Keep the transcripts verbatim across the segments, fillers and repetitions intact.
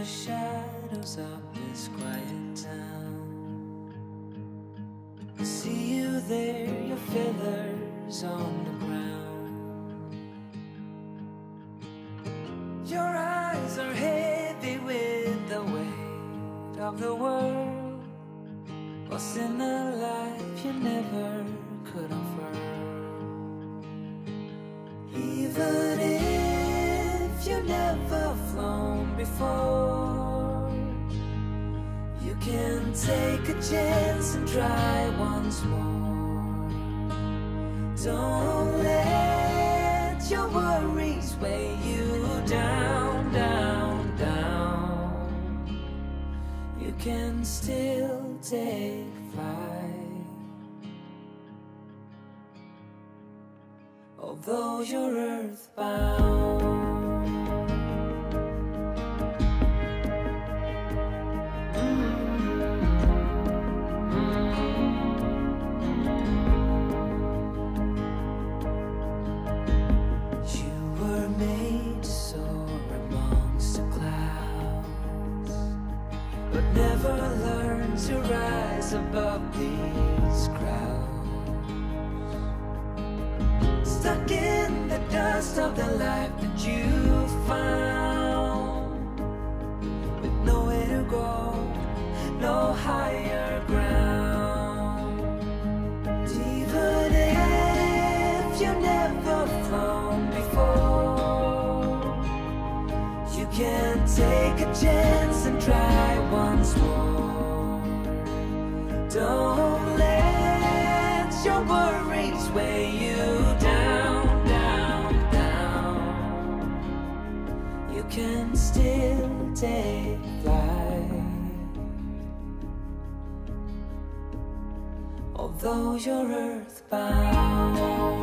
the shadows of this quiet town. I see you there, your feathers on the ground. Your eyes are heavy with the weight of the world. What's in a life you never could afford. Even if you never flown before, you can take a chance and try once more. Don't let your worries weigh you down, down, down. You can still take flight, although you're earthbound. Never learn to rise above these crowds, stuck in the dust of the life that you found, with nowhere to go, no higher ground. Even if you've never flown before, you can take a chance and try once more. Don't let your worries weigh you down, down, down. You can still take flight, although you're earthbound.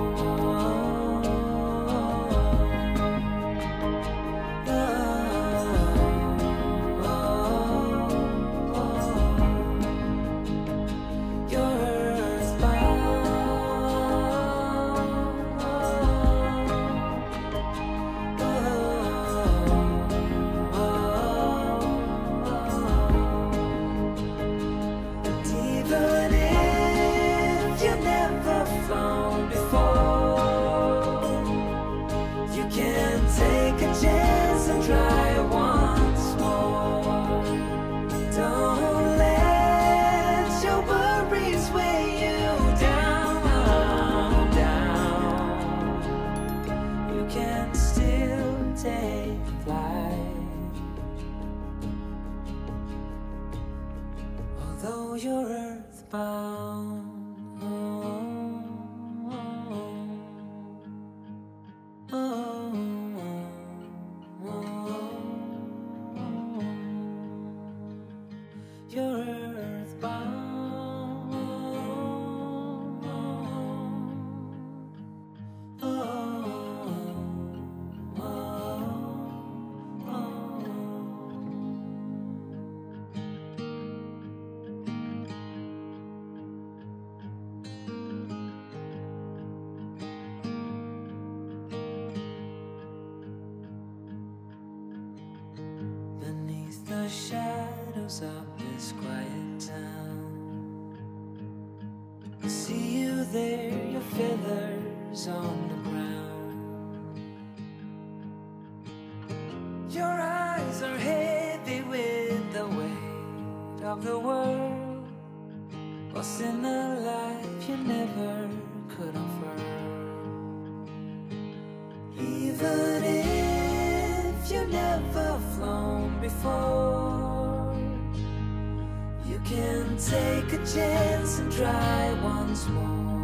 The shadows of this quiet town, I see you there, your feathers on the ground. Your eyes are heavy with the weight of the world. What's in a life you never could afford. Even if you never flown before, you can take a chance and try once more.